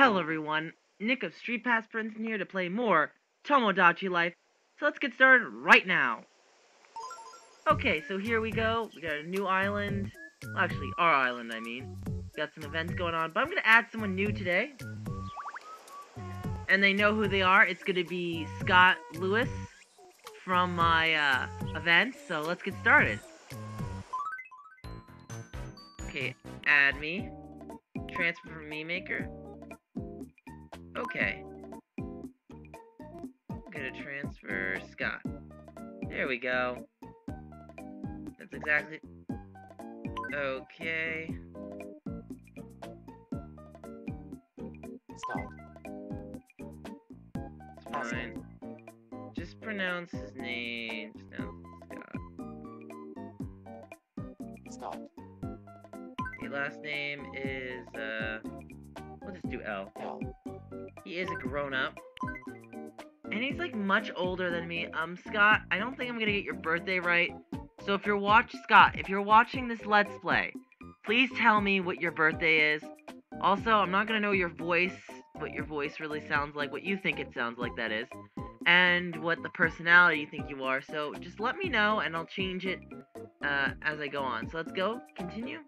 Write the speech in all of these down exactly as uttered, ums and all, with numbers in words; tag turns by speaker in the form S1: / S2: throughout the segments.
S1: Hello everyone, Nick of Street Pass Princeton here to play more Tomodachi Life, so let's get started right now. Okay, so here we go, we got a new island, well, actually our island I mean, got some events going on, but I'm going to add someone new today, and they know who they are. It's going to be Scott Lewis from my uh, event, so let's get started. Okay, add me, transfer from me maker. Okay. I'm gonna transfer Scott. There we go. That's exactly... Okay.
S2: Scott.
S1: It's fine. Just pronounce his name. Just pronounce Scott.
S2: Scott.
S1: His last name is, uh... we'll just do L.
S2: L.
S1: He is a grown-up. And he's, like, much older than me. Um, Scott, I don't think I'm gonna get your birthday right. So if you're watch- Scott, if you're watching this Let's Play, please tell me what your birthday is. Also, I'm not gonna know your voice, what your voice really sounds like, what you think it sounds like, that is. And what the personality you think you are. So just let me know, and I'll change it, uh, as I go on. So let's go. Continue.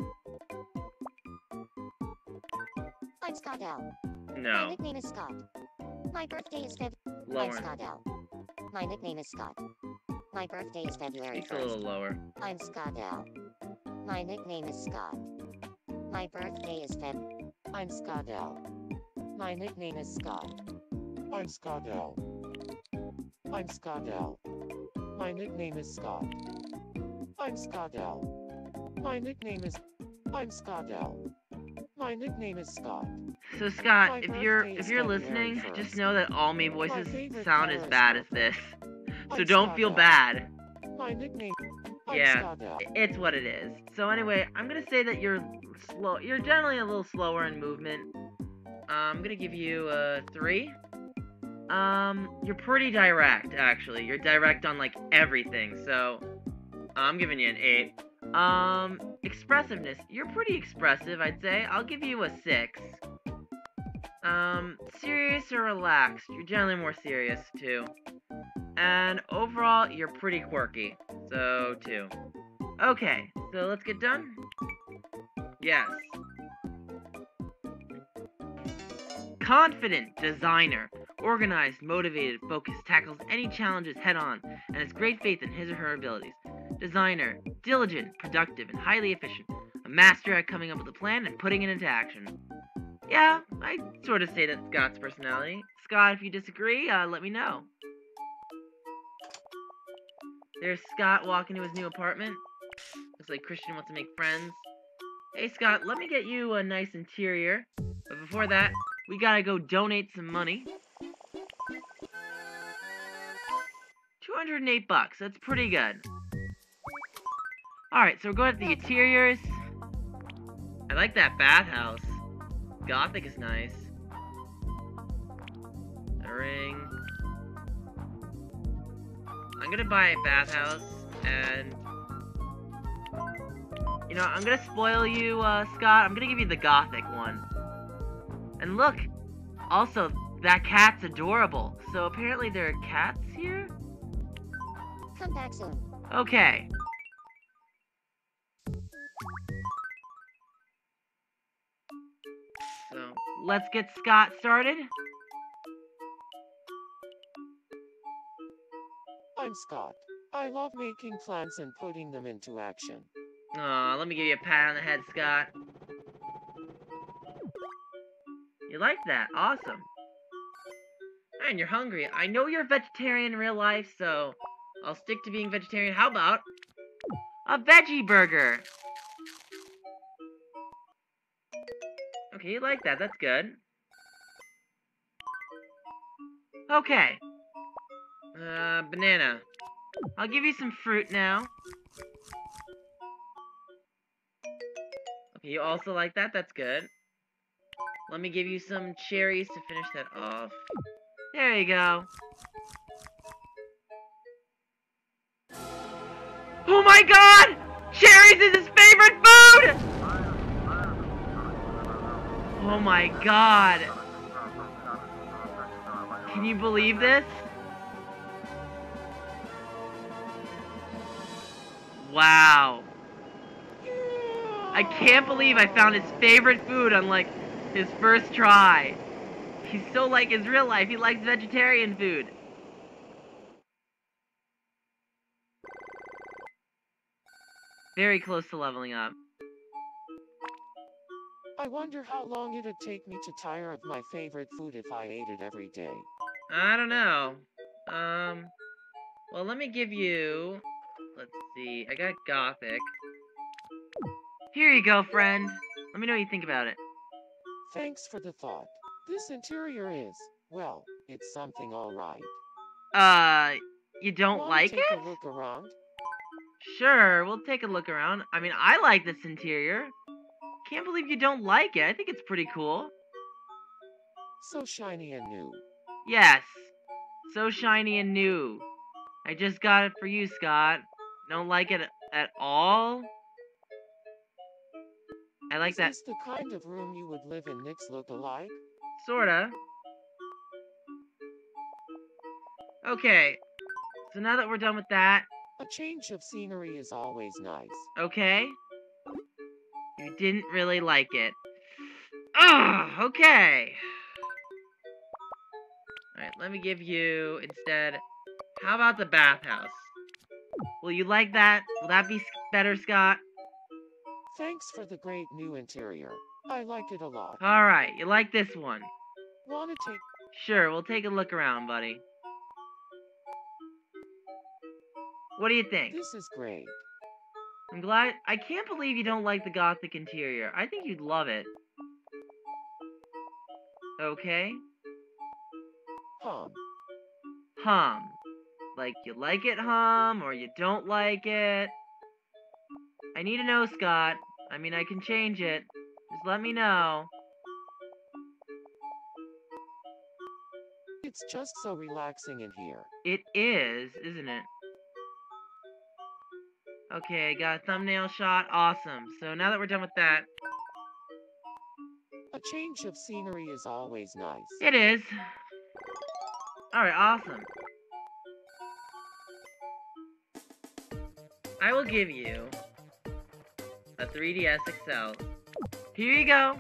S3: I'm Scott L. My
S1: No.
S3: nickname is Scott. My birthday is Feb. I'm
S1: Lower.
S3: Scott L. My nickname is Scott. My birthday is February
S1: It's a little
S3: first.
S1: lower.
S3: I'm Scott L. My nickname is Scott. My birthday is Feb.
S2: I'm Scott L. My nickname is Scott. I'm Scott L. I'm Scott L. My nickname is Scott. I'm Scott L. My nickname is... I'm Scott L. My nickname is Scott.
S1: So Scott,
S2: My
S1: if you're
S2: birthday
S1: if
S2: is
S1: you're
S2: February
S1: listening,
S2: first.
S1: just know that all me voices
S2: favorite
S1: sound
S2: color
S1: as
S2: is
S1: bad as
S2: purple.
S1: this. So
S2: I'm
S1: don't
S2: Scott
S1: feel
S2: L.
S1: bad.
S2: My nickname... I'm
S1: Yeah.
S2: Scott L.
S1: It's what it is. So anyway, I'm gonna say that you're slow. You're generally a little slower in movement. Uh, I'm gonna give you a three. Um, you're pretty direct, actually. You're direct on like everything. So I'm giving you an eight. Um, expressiveness. You're pretty expressive, I'd say. I'll give you a six. Um, serious or relaxed? You're generally more serious too. And overall, you're pretty quirky. So, two. Okay, so let's get done. Yes. Confident designer. Organized, motivated, focused, tackles any challenges head-on, and has great faith in his or her abilities. Designer. Diligent, productive, and highly efficient. A master at coming up with a plan and putting it into action. Yeah, I sort of say that's Scott's personality. Scott, if you disagree, uh, let me know. There's Scott walking to his new apartment. Looks like Christian wants to make friends. Hey Scott, let me get you a nice interior. But before that, we gotta go donate some money. two hundred eight bucks, that's pretty good. Alright, so we're going to the interiors. I like that bathhouse. Gothic is nice. A ring. I'm gonna buy a bathhouse, and... You know, I'm gonna spoil you, uh, Scott. I'm gonna give you the Gothic one. And look! Also, that cat's adorable. So apparently there are cats here?
S3: Come back soon.
S1: Okay. So, let's get Scott started.
S2: I'm Scott. I love making plans and putting them into action.
S1: Aw, let me give you a pat on the head, Scott. You like that? Awesome. Man, you're hungry. I know you're a vegetarian in real life, so I'll stick to being vegetarian. How about a veggie burger? Okay, you like that. That's good. Okay. Uh, banana. I'll give you some fruit now. Okay, you also like that? That's good. Let me give you some cherries to finish that off. There you go. Oh my god! Cherries is his favorite food! Oh my god. Can you believe this? Wow. I can't believe I found his favorite food on, like, his first try. He's so like his real life. He likes vegetarian food. Very close to leveling up.
S2: I wonder how long it'd take me to tire of my favorite food if I ate it every day.
S1: I don't know. Um, well, let me give you... Let's see. I got Gothic. Here you go, friend. Let me know what you think about it.
S2: Thanks for the thought. This interior is, well, it's something alright.
S1: Uh, you don't
S2: Wanna
S1: like
S2: take
S1: it?
S2: a look around?
S1: Sure, we'll take a look around. I mean, I like this interior. Can't believe you don't like it. I think it's pretty cool.
S2: So shiny and new.
S1: Yes. So shiny and new. I just got it for you, Scott. Don't like it at all? I like
S2: Is
S1: that.
S2: this the kind of room you would live in Nick's look-alike?
S1: Sorta. Okay. So now that we're done with that,
S2: A change of scenery is always nice.
S1: okay? You didn't really like it. Ugh, okay. Alright, let me give you, instead, how about the bathhouse? Will you like that? Will that be better, Scott?
S2: Thanks for the great new interior. I like it a lot.
S1: Alright, you like this one?
S2: Wanna take...
S1: Sure, we'll take a look around, buddy. What do you think?
S2: This is great.
S1: I'm glad. I can't believe you don't like the Gothic interior. I think you'd love it. Okay?
S2: Hum.
S1: Hum. Like, you like it, hum, or you don't like it. I need to know, Scott. I mean, I can change it. Just let me know.
S2: It's just so relaxing in here.
S1: It is, isn't it? Okay, got a thumbnail shot. Awesome. So now that we're done with that...
S2: A change of scenery is always nice.
S1: It is. Alright, awesome. I will give you a three D S X L. Here you go.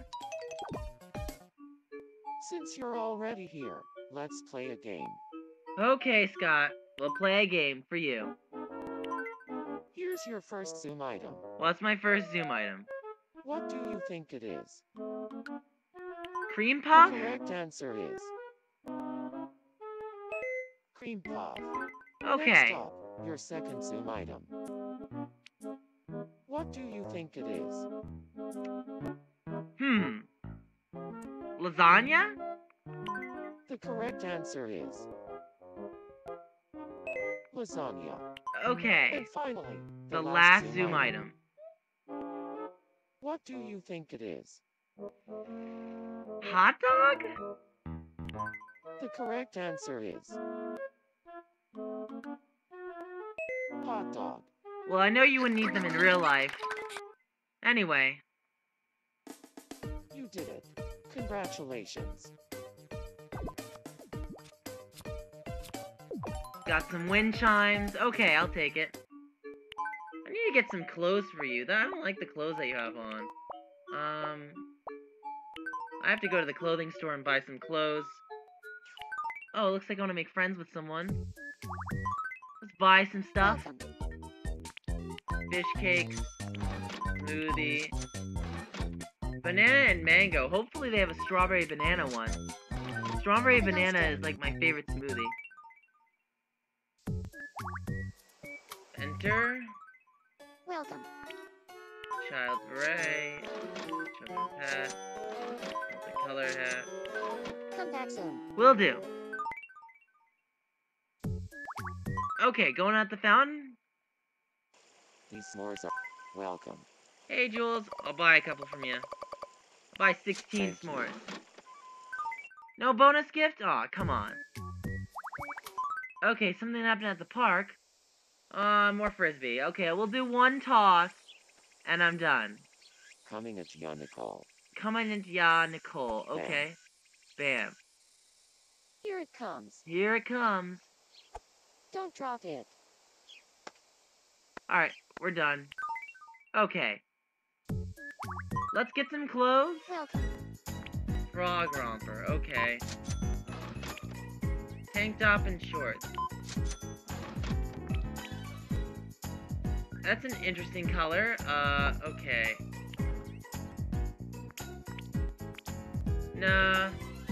S2: Since you're already here, let's play a game.
S1: Okay, Scott. We'll play a game for you.
S2: Here's your first Zoom item.
S1: What's my first Zoom item?
S2: What do you think it is?
S1: Cream
S2: The
S1: puff?
S2: correct answer is... Cream puff. Next
S1: Okay.
S2: up, your second Zoom item. What do you think it is?
S1: Hmm. Lasagna?
S2: The correct answer is... Lasagna.
S1: Okay.
S2: And finally,
S1: The last Zoom
S2: item.
S1: item.
S2: What do you think it is?
S1: Hot dog?
S2: The correct answer is... Hot dog.
S1: Well, I know you wouldn't eat them in real life. Anyway.
S2: You did it. Congratulations.
S1: Got some wind chimes. Okay, I'll take it. I need to get some clothes for you. I don't like the clothes that you have on. Um... I have to go to the clothing store and buy some clothes. Oh, it looks like I want to make friends with someone. Let's buy some stuff.
S3: Welcome.
S1: Fish cakes. Smoothie. Banana and mango. Hopefully they have a strawberry banana one. Strawberry banana is like my favorite smoothie. Enter.
S3: Welcome.
S1: Child's beret. Children's hat. Multicolored hat.
S3: Come back soon.
S1: Will do. Okay, going at the fountain.
S2: These s'mores are... Welcome.
S1: Hey, Jules. I'll buy a couple from you. I'll buy sixteen
S2: Thank you.
S1: s'mores. No bonus gift? Aw, come on. Okay, something happened at the park. Uh, more frisbee. Okay, we'll do one toss, and I'm done.
S2: Coming at ya, Nicole.
S1: Coming into ya, Nicole. Okay. Bam.
S2: Here it comes.
S1: Here it comes.
S2: Don't drop it.
S1: Alright, we're done. Okay. Let's get some clothes.
S3: Welcome.
S1: Frog romper, okay. Tank top and shorts. That's an interesting color. Uh, okay. Nah.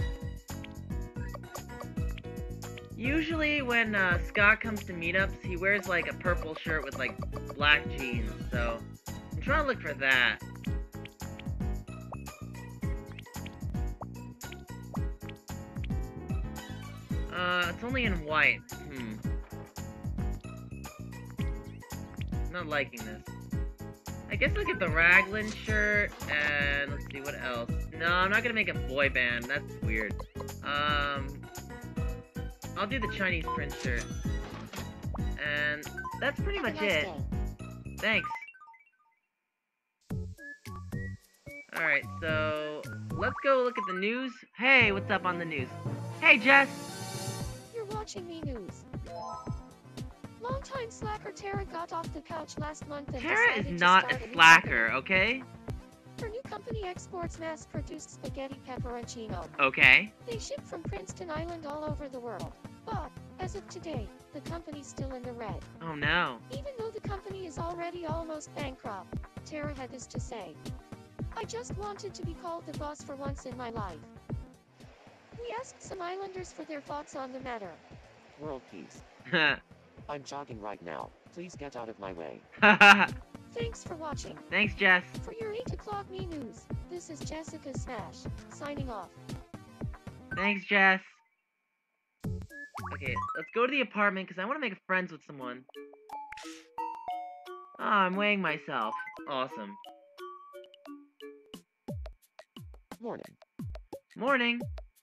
S1: Usually when uh, Scott comes to meetups, he wears like a purple shirt with like black jeans, so I'm trying to look for that. Uh, it's only in white. Hmm. I'm not liking this. I guess I'll get the Raglan shirt, and let's see, what else? No, I'm not gonna make a boy band. That's weird. Um, I'll do the Chinese Prince shirt. And that's pretty
S3: Have a
S1: much
S3: nice
S1: it.
S3: day.
S1: Thanks. Alright, so let's go look at the news. Hey, what's up on the news? Hey, Jess!
S2: You're watching me news. Longtime slacker Tara got off the couch last month and
S1: Tara
S2: decided
S1: is
S2: to
S1: not
S2: start
S1: a
S2: new company.
S1: slacker, okay?
S2: Her new company exports mass-produced spaghetti pepperoncino.
S1: Okay.
S2: They ship from Princeton Island all over the world. But, as of today, the company's still in the red.
S1: Oh no.
S2: Even though the company is already almost bankrupt, Tara had this to say. I just wanted to be called the boss for once in my life. We asked some islanders for their thoughts on the matter.
S4: World peace. I'm jogging right now. Please get out of my way.
S2: Thanks for watching.
S1: Thanks, Jess.
S2: For your eight o'clock me news, this is Jessica Smash, signing off.
S1: Thanks, Jess. Okay, let's go to the apartment because I want to make friends with someone. Oh, I'm weighing myself. Awesome.
S4: Morning.
S1: Morning.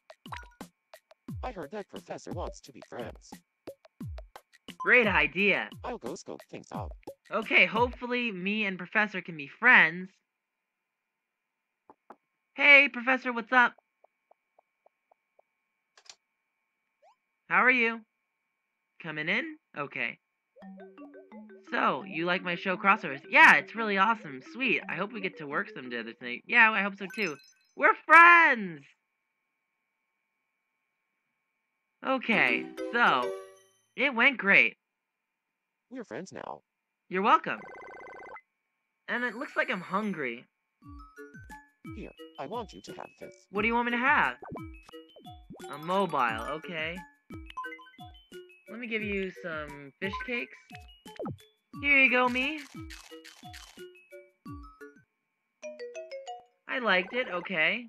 S4: I heard that professor wants to be friends.
S1: Great idea.
S4: I'll go scope things out.
S1: Okay, hopefully me and Professor can be friends. Hey, Professor, what's up? How are you? Coming in? Okay. So, you like my show Crossovers? Yeah, it's really awesome. Sweet. I hope we get to work someday this night. Yeah, I hope so too. We're friends! Okay, so, it went great.
S4: We're friends now.
S1: You're welcome. And it looks like I'm hungry.
S4: Here, I want you to have this.
S1: What do you want me to have? A mobile, okay. Let me give you some fish cakes. Here you go, me. I liked it, okay.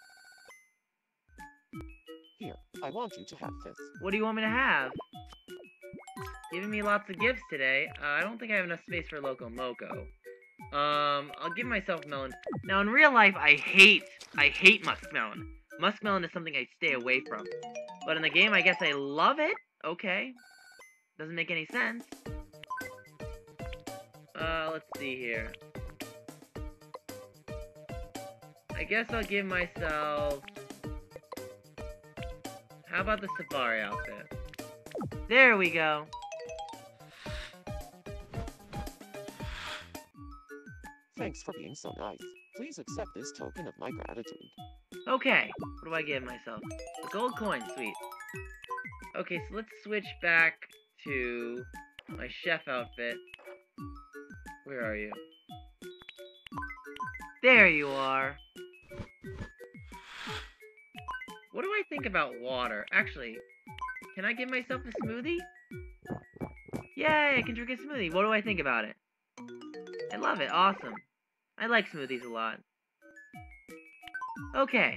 S4: Here, I want you to have this.
S1: What do you want me to have? Giving me lots of gifts today. Uh, I don't think I have enough space for Loco Moco. Um, I'll give myself melon. Now, in real life, I hate, I hate muskmelon. Muskmelon is something I stay away from. But in the game, I guess I love it? Okay. Doesn't make any sense. Uh, let's see here. I guess I'll give myself... How about the safari outfit? There we go.
S4: Thanks for being so nice. Please accept this token of my gratitude.
S1: Okay, what do I give myself? A gold coin, sweet. Okay, so let's switch back to my chef outfit. Where are you? There you are. What do I think about water? Actually, can I give myself a smoothie? Yay, I can drink a smoothie. What do I think about it? I love it. Awesome. I like smoothies a lot. Okay.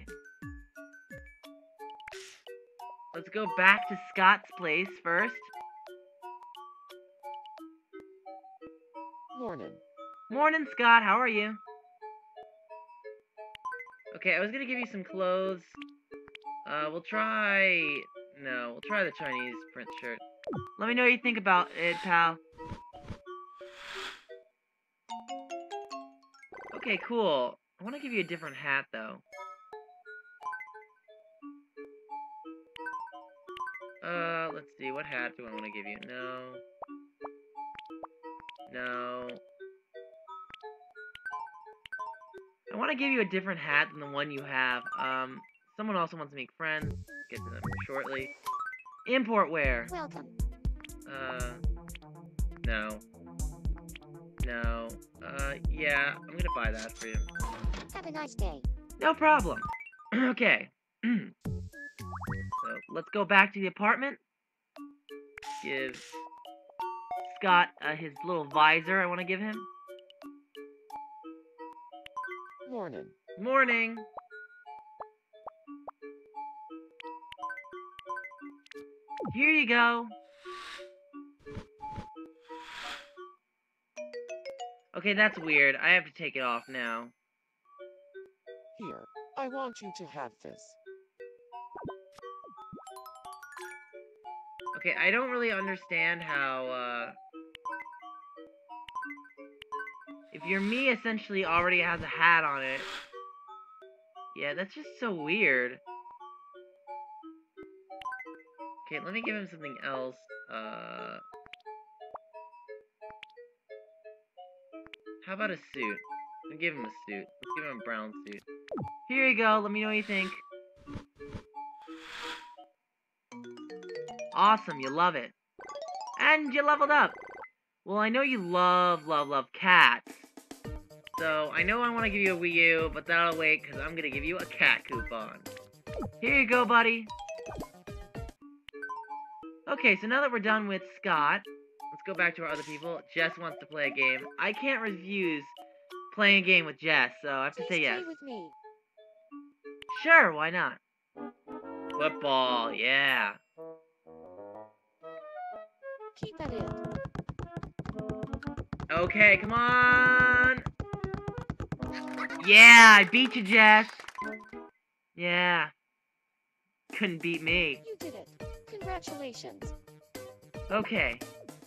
S1: Let's go back to Scott's place first.
S4: Morning.
S1: Morning, Scott. How are you? Okay, I was gonna give you some clothes. Uh, we'll try... No, we'll try the Chinese print shirt. Let me know what you think about it, pal. Okay, cool. I want to give you a different hat, though. Uh, let's see, what hat do I want to give you? No. No. I want to give you a different hat than the one you have. Um, someone also wants to make friends. Get to them shortly. Import wear.
S3: Welcome.
S1: Uh, no. No. Uh, yeah, I'm gonna buy that for you.
S3: Have a nice day.
S1: No problem. Okay. So, let's go back to the apartment. Give Scott uh, his little visor I want to give him.
S2: Morning.
S1: Morning. Here you go. Okay, that's weird. I have to take it off now.
S2: Here. I want you to have this.
S1: Okay, I don't really understand how, uh... if your me essentially already has a hat on it... Yeah, that's just so weird. Okay, let me give him something else. Uh... How about a suit? Let's give him a suit. Let's give him a brown suit. Here you go, let me know what you think. Awesome, you love it. And you leveled up! Well, I know you love, love, love cats. So, I know I want to give you a Wii U, but that'll wait, because I'm going to give you a cat coupon. Here you go, buddy. Okay, so now that we're done with Scott, let's go back to our other people. Jess wants to play a game. I can't refuse playing a game with Jess, so I have to
S3: Please
S1: say yes.
S3: play with me.
S1: Sure, why not? Football, yeah.
S3: Keep at it.
S1: Okay, come on! Yeah, I beat you, Jess! Yeah. Couldn't beat me.
S3: You did it. Congratulations.
S1: Okay.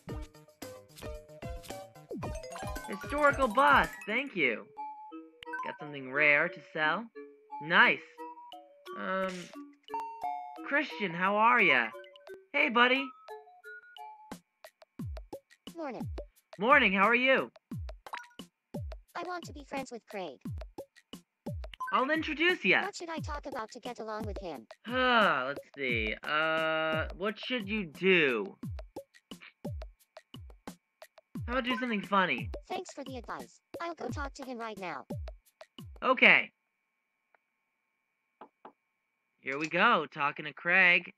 S1: Historical bust, thank you. Got something rare to sell. Nice. Um, Christian, how are ya? Hey, buddy.
S3: Morning.
S1: Morning, how are you?
S3: I want to be friends with Craig.
S1: I'll introduce ya.
S3: What should I talk about to get along with him?
S1: Huh, let's see. Uh, what should you do? How about do something funny?
S3: Thanks for the advice. I'll go talk to him right now.
S1: Okay. Here we go, talking to Craig.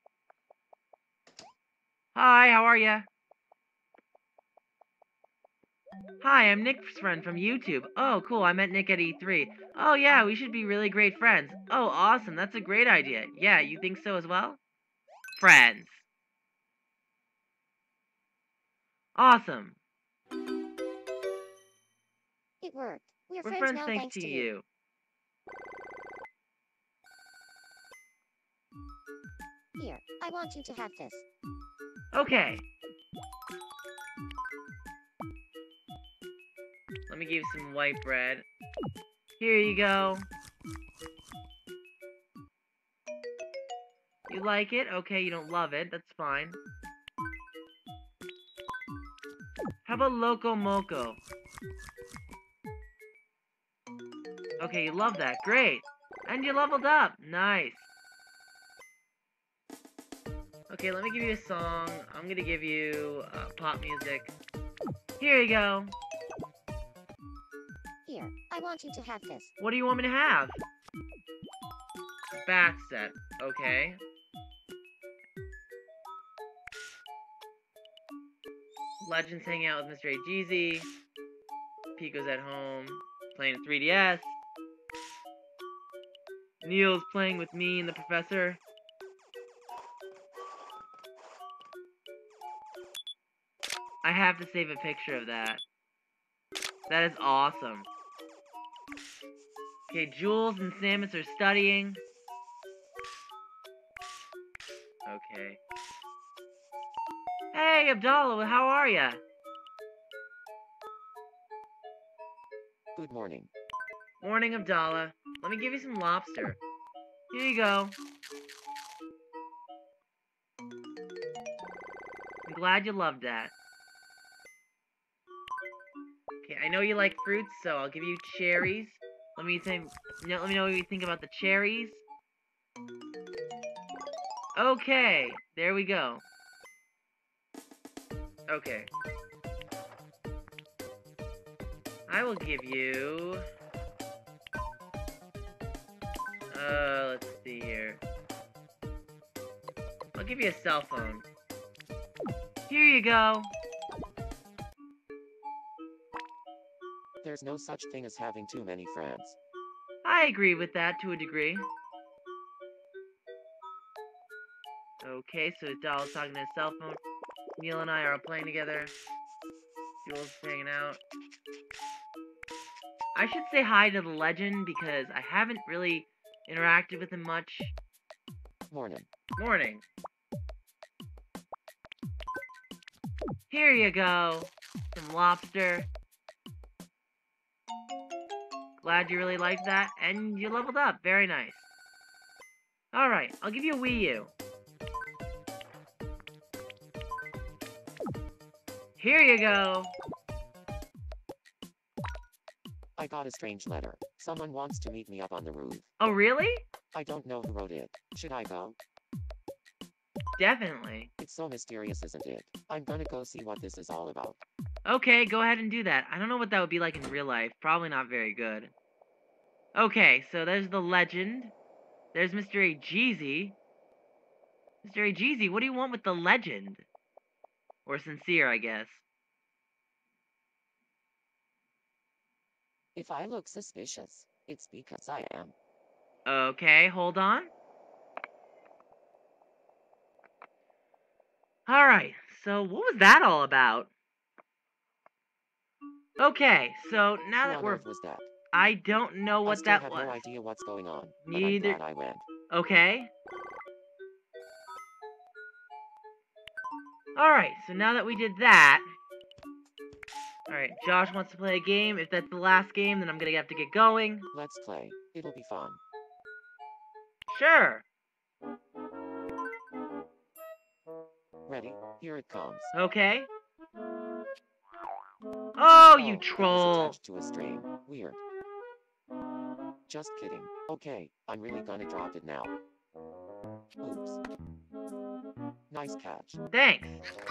S1: Hi, how are ya? Hi, I'm Nick's friend from YouTube. Oh, cool, I met Nick at E three. Oh, yeah, we should be really great friends. Oh, awesome, that's a great idea. Yeah, you think so as well? Friends. Awesome.
S3: It worked. We're,
S1: We're
S3: friends,
S1: friends
S3: now
S1: thanks,
S3: thanks
S1: to
S3: to
S1: you.
S3: you. Here, I want you to have this.
S1: Okay. Let me give you some white bread. Here you go. You like it? Okay, you don't love it. That's fine. How about Loco Moco? Okay, you love that. Great. And you leveled up. Nice. Okay, let me give you a song. I'm gonna give you uh, pop music. Here you go.
S3: Here, I want you to have this.
S1: What do you want me to have? Bath set. Okay. Legends hanging out with Mister A G Z. Pico's at home playing three D S. Neil's playing with me and the professor. I have to save a picture of that. That is awesome. Okay, Jules and Samus are studying. Okay. Hey, Abdallah, how are ya?
S2: Good morning.
S1: Morning, Abdallah. Let me give you some lobster. Here you go. glad you loved that. Okay, I know you like fruits, so I'll give you cherries. Let me think. You know, let me know what you think about the cherries. Okay, there we go. Okay. I will give you... Uh, let's see here. I'll give you a cell phone. Here you go.
S4: There's no such thing as having too many friends.
S1: I agree with that to a degree. Okay, so Doll's talking to his cell phone. Neil and I are playing together. Jules hanging out. I should say hi to the legend because I haven't really interacted with him much.
S4: Morning.
S1: Morning. Here you go. Some lobster. Glad you really liked that, and you leveled up. Very nice. Alright, I'll give you a Wii U. Here you go.
S4: I got a strange letter. Someone wants to meet me up on the roof.
S1: Oh, really?
S4: I don't know who wrote it. Should I go?
S1: Definitely.
S4: It's so mysterious, isn't it? I'm gonna go see what this is all about.
S1: Okay, go ahead and do that. I don't know what that would be like in real life. Probably not very good. Okay, so there's the legend. There's Mister Ageezy. Mister Ageezy, what do you want with the legend? Or sincere, I guess.
S4: If I look suspicious, it's because I am.
S1: Okay, hold on. Alright, so what was that all about? Okay, so now
S4: Who
S1: that
S4: on
S1: we're...
S4: earth was that?
S1: I don't know
S4: I
S1: what
S4: still
S1: that
S4: have
S1: was.
S4: no idea what's going on, but
S1: Neither...
S4: I'm glad I went.
S1: Okay. Alright, so now that we did that... Alright, Josh wants to play a game. If that's the last game, then I'm gonna have to get going.
S4: Let's play. It'll be fun.
S1: Sure.
S4: Ready? Here it comes.
S1: Okay. Oh, you
S4: It was
S1: troll.
S4: attached to a string. Weird. Just kidding. Okay, I'm really gonna drop it now. Oops. Nice catch.
S1: Thanks.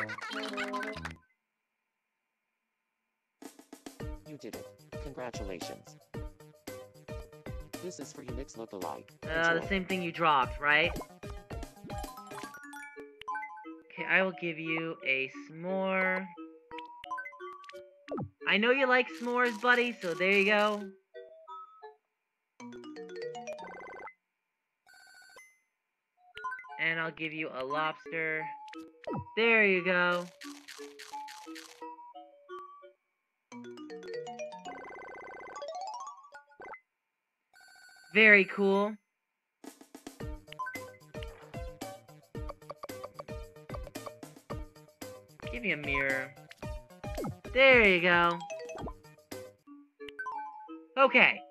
S4: You did it. Congratulations. This is for Unix lookalike.
S1: Uh, the
S4: Enjoy.
S1: same thing you dropped, right? Okay, I will give you a s'more. I know you like s'mores, buddy, so there you go. And I'll give you a lobster. There you go. Very cool. Give me a mirror. There you go. Okay.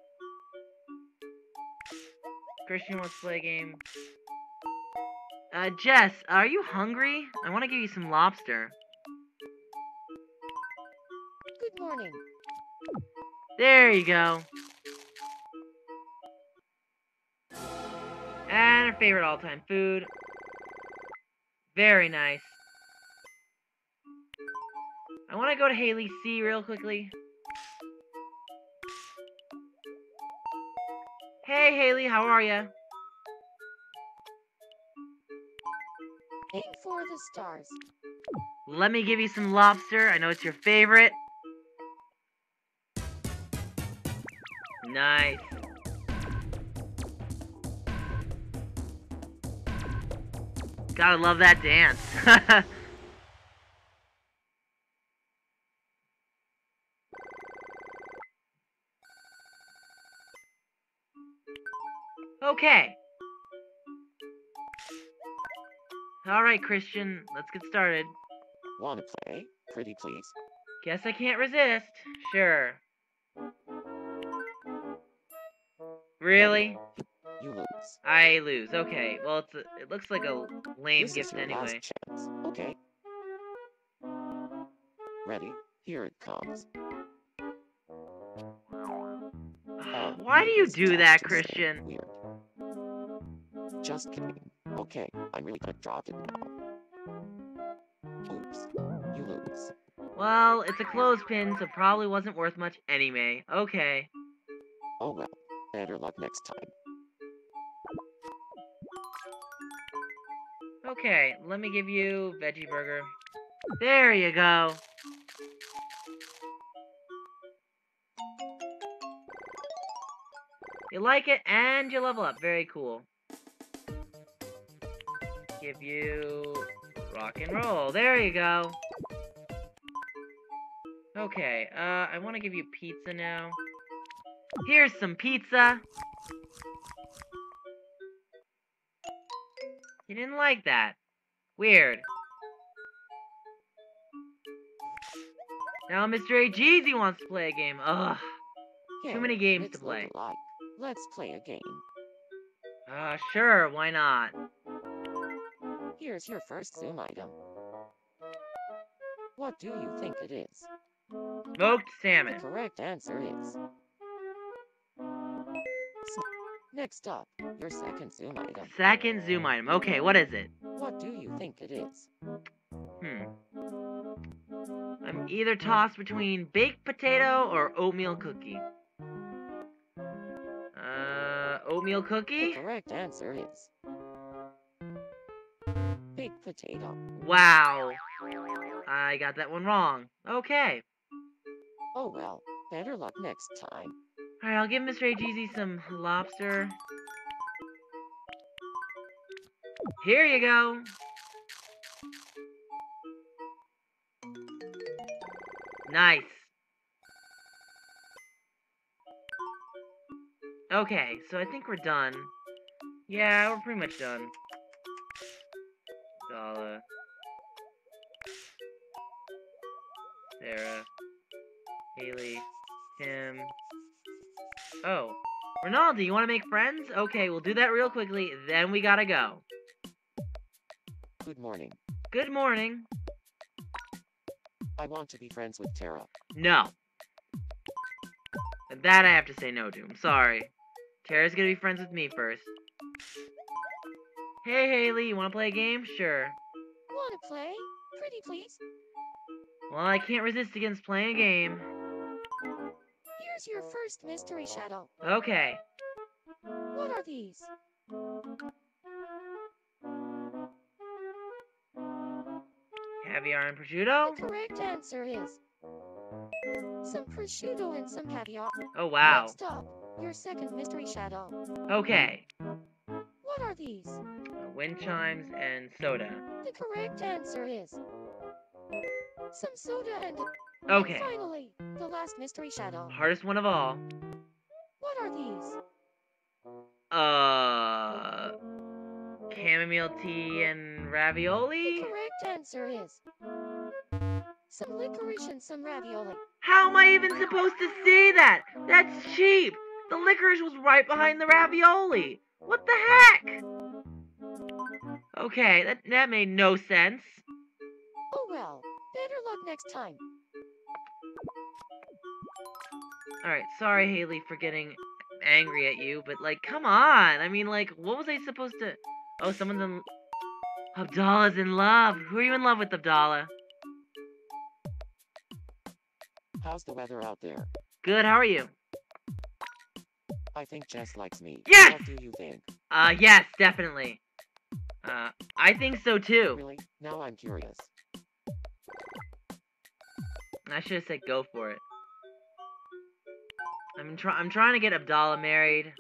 S1: Christian wants to play a game. Uh, Jess, are you hungry? I want to give you some lobster.
S3: Good morning.
S1: There you go. And our favorite all-time food. Very nice. I want to go to Haley C real quickly. Hey, Haley, how are ya?
S3: Aim for the stars.
S1: Let me give you some lobster. I know it's your favorite. Nice. Gotta love that dance. Okay. Alright, Christian, let's get started.
S4: Wanna play? Pretty please.
S1: Guess I can't resist. Sure. Really?
S4: You lose.
S1: I lose. Okay. Well, it's a, it looks like a lame
S4: This
S1: gift
S4: is your
S1: anyway.
S4: last chance. Okay. Ready? Here it comes.
S1: Why do you
S4: this
S1: do
S4: text
S1: that,
S4: is
S1: Christian?
S4: Weird. Just kidding. Okay, I'm really gonna drop it now. Oops. You lose.
S1: Well, it's a clothespin, so probably wasn't worth much anyway. Okay.
S4: Oh well. Better luck next time.
S1: Okay, let me give you veggie burger. There you go. You like it, and you level up. Very cool. Give you rock and roll. There you go. Okay, uh, I want to give you pizza now. Here's some pizza. You didn't like that. Weird. Now Mister Ageezy wants to play a game. Ugh.
S4: Yeah,
S1: Too many games
S4: it's
S1: to play.
S4: look alike. Let's play a game.
S1: Uh, sure, why not?
S4: Here's your first Zoom item. What do you think it is?
S1: Smoked
S4: The
S1: salmon.
S4: correct answer is... S- Next up, your second Zoom item.
S1: Second Zoom item. Okay, what is it?
S4: What do you think it is?
S1: Hmm. I'm either tossed between baked potato or oatmeal cookie. Uh, oatmeal
S4: The
S1: cookie?
S4: correct answer is... baked potato.
S1: Wow. I got that one wrong. Okay.
S4: Oh well, better luck next time.
S1: Alright, I'll give Mister Ageezy some lobster. Here you go. Nice. Okay, so I think we're done. Yeah, we're pretty much done. Dala. Sarah. Haley. Tim. Oh. Ronaldo, you want to make friends? Okay, we'll do that real quickly, then we gotta go.
S4: Good morning.
S1: Good morning.
S4: I want to be friends with Tara.
S1: No. That I have to say no to. I'm sorry. Tara's gonna be friends with me first. Hey, Haley, you wanna play a game? Sure.
S3: Wanna play? Pretty please?
S1: Well, I can't resist against playing a game.
S3: Here's your first mystery shadow.
S1: Okay.
S3: What are these?
S1: Caviar and prosciutto?
S3: The correct answer is some prosciutto and some caviar.
S1: Oh, wow.
S3: Next up, your second mystery shadow.
S1: Okay.
S3: What are these?
S1: Uh, wind chimes and soda.
S3: The correct answer is some soda and...
S1: Okay.
S3: And finally, the last mystery shadow.
S1: Hardest one of all.
S3: What are these?
S1: Uh... Chamomile tea and
S3: The
S1: ravioli?
S3: correct answer is some licorice and some ravioli.
S1: How am I even supposed to see that? That's cheap! The licorice was right behind the ravioli! What the heck? Okay, that, that made no sense.
S3: Oh well, better luck next time.
S1: Alright, sorry Haley for getting angry at you, but like, come on! I mean, like, what was I supposed to... Oh, someone's in... Abdallah's in love! Who are you in love with, Abdallah?
S4: How's the weather out there?
S1: Good, how are you?
S4: I think Jess likes me.
S1: Yes!
S4: What do you think?
S1: Uh, yes, definitely. Uh, I think so too.
S4: Really? Now I'm curious.
S1: I should have said go for it. I'm try I'm trying to get Abdallah married.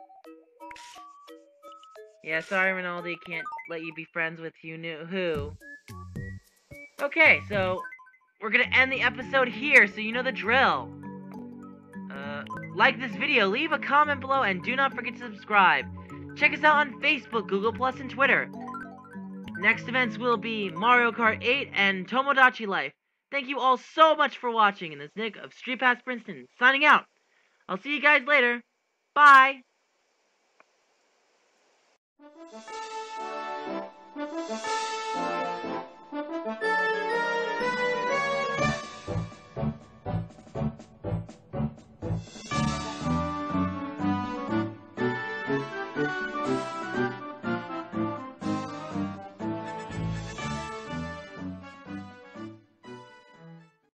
S1: Yeah, sorry Ronaldo, can't let you be friends with you knew who. Okay, so we're gonna end the episode here, so you know the drill. Uh, like this video, leave a comment below, and do not forget to subscribe. Check us out on Facebook, Google Plus, and Twitter. Next events will be Mario Kart eight and Tomodachi Life. Thank you all so much for watching, and this is Nick of Street Pass Princeton, signing out. I'll see you guys later. Bye! Bye.